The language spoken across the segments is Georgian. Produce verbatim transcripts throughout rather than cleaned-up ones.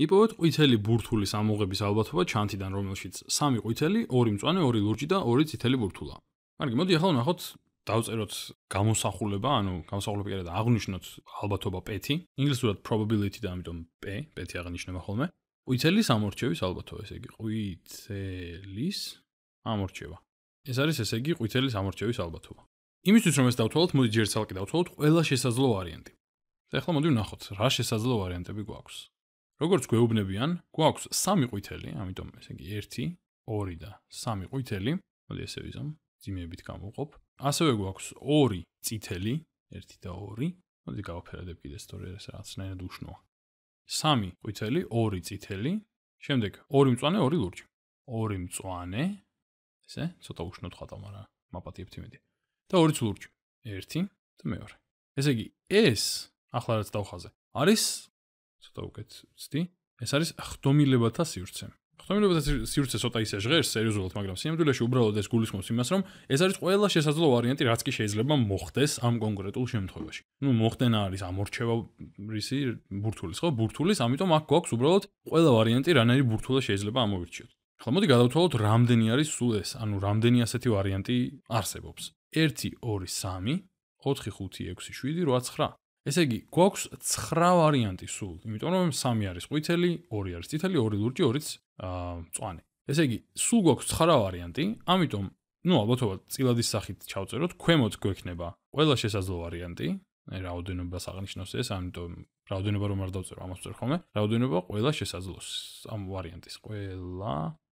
იპოვეთ ყვითელი ბურთულის ამოღების ალბათობა ჩანთიდან, რომელშიც სამი ყვითელი, ორი მწვანე, ორი ლურჯი და ორი წითელი ბურთულა. კარგი, მოდი ახლა ვნახოთ, დავწეროთ გამოსახულება, ანუ გამოსახულება კი არა და აღვნიშნოთ ალბათობა P-ი. ინგლისურად probability და ამიტომ P, P-ი აღნიშნება ხოლმე. ყვითელის ამორჩევის ალბათობა, ესე იგი, ყვითელის ამორჩევა. ეს არის ესე იგი ყვითელის ამორჩევის ალბათობა. იმისთვის რომ ეს დავთვალოთ, მოდი ჯერ ცალკე დავთვალოთ ყველა შესაძლო ვარიანტი. და ახლა მოდი ვნახოთ, რა შესაძლო ვარიანტები გვაქვს. როგორც გვეუბნებიან, გვაქვს სამი ყვითელი, ამიტომ ესე იგი ერთი, ორი და სამი ყვითელი. მოდი ესე ვიზამ, ძიმებით გამოვყოფ. ასევე გვაქვს ორი წითელი, ერთი და ორი. მოდი გავაფერადებ კიდე სწორი ეს რაღაცნაირად უშნოა. სამი ყვითელი, ორი წითელი, შემდეგ ორი მწვანე, ორი ლურჯი. ორი მწვანე, ესე, ცოტა უშნოდ ხატავ, მაგრამ მაპატიებთ იმედი. და ორი ლურჯი. ერთი და მეორე. ესე იგი, ეს ახლა რაც დავხაზე, არის ცოტა უკეთ ვცდი. ეს არის ხდომილებათა სივრცე. ხდომილებათა სივრცე ცოტა ისე ჟღერს სერიოზულად, მაგრამ სიამოვნებაში უბრალოდ ეს გულისხმობს იმას, რომ ეს არის ყველა შესაძლო ვარიანტი, რაც კი შეიძლება მოხდეს ამ კონკრეტულ შემთხვევაში. ნუ მოხდენა არის ამორჩევა რისი ბურთულის, ხო? ბურთულის, ამიტომ აქ გვაქვს უბრალოდ ყველა ვარიანტი, რანაირი ბურთულა შეიძლება ამოვირჩიოთ. ახლა მოდი გადავთვალოთ, რამდენი არის სულ ეს, ანუ რამდენი ასეთი ვარიანტი არსებობს. ერთი, ორი, სამი, ოთხი, ხუთი, ექვსი, შვიდი, რვა, ცხრა. ესე იგი, გვაქვს ცხრა ვარიანტი სულ, იმიტომ რომ სამი არის ყვითელი, ორი არის წითელი, ორი ლურჯი, ორიც მწვანე. ესე იგი, სულ გვაქვს ცხრა ვარიანტი, ამიტომ, ნუ ალბათობა წილადის სახით ჩავწეროთ, ქვემოთ გვექნება ყველა შესაძლო ვარიანტი, რაოდენობას აღნიშნავს ეს, ამიტომ რაოდენობა რომ არ დავწერო, ამას ვწერ ხოლმე, რაოდენობა ყველა შესაძლოს ამ ვარიანტის, ყველა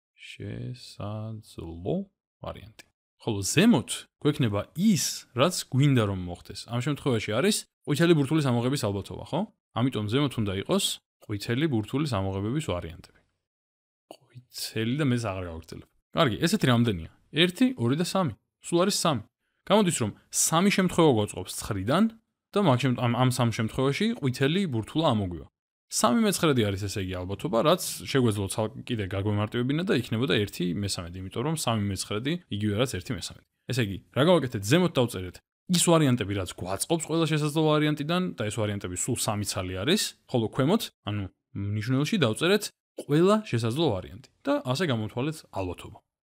შესაძლო ვარიანტი. ხოლო ზემოთ გვექნება ის, რაც გვინდა რომ მოხდეს. ამ შემთხვევაში არის ყვითელი ბურთულის ამოღების ალბათობა, ხო? ამიტომ ზემოთ უნდა იყოს ყვითელი ბურთულის ამოღებების ვარიანტები. ყვითელი და მე აღარ გავაგრძელებ. კარგი, ესეთი რამდენია? ერთი, ორი და სამი. სულ არის სამი. გამოდის რომ სამი შემთხვევა გვაწყობს ცხრიდან და მაგ ამ ამ სამ შემთხვევაში ყვითელი ბურთულა ამოგვივა. სამი მეცხრედი არის ესე იგი ალბათობა, რაც შეგვეძლო ცალკე კიდე გაგვემარტივებინა და იქნებოდა ერთი მესამედი, იმიტომ რომ სამი მეცხრედი იგივე რაც ერთი მესამედი. ესე იგი, რა გავაკეთეთ? ზემოთ დავწერეთ ის ვარიანტები, რაც გვაწყობს ყველა შესაძლო ვარიანტიდან და ეს ვარიანტები სულ სამი ცალი არის, ხოლო ქვემოთ, ანუ მნიშვნელში დავწერეთ ყველა შესაძლო ვარიანტი და ასე გამოვთვალეთ ალბათობა.